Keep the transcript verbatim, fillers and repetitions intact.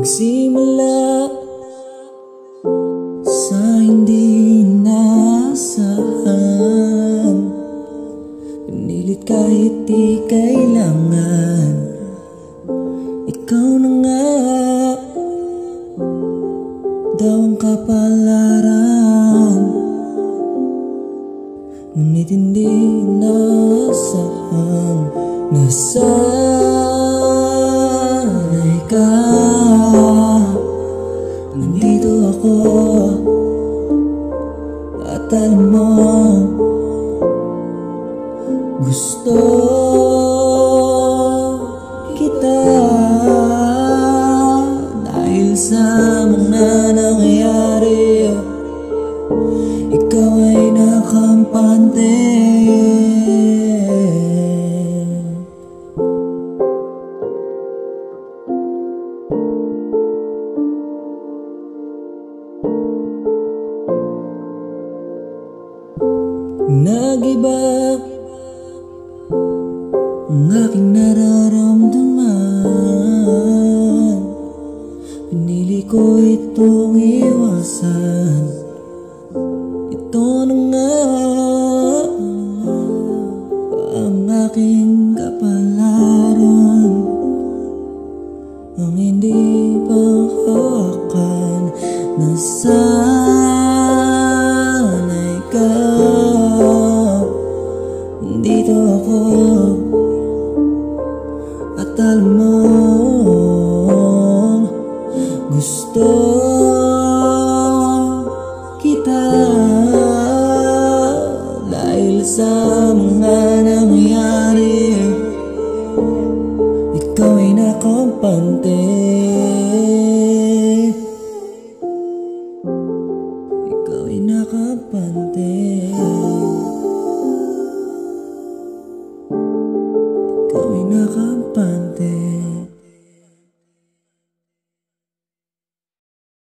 Nagsimula sa hindi inaasahan, pinilit kahit di kailangan. Ikaw na nga daw ang kapalaran, ngunit hindi inaasahan. Nasanay ka, nandito ako, at alam mo gusto kita dahil sa mga nangyayari. Ikaw ay nakampante. Nag-iba ang aking nararamdaman, pinili ko itong iwasan. Ito na nga ang aking kapalaran, ang hindi panghawakan. Nasanay ka, dito ako, at alam mo gusto kita dahil sa mga nangyayari. Ikaw ay nakampante. Ikaw ay nakampante. Ikaw ay nakampante.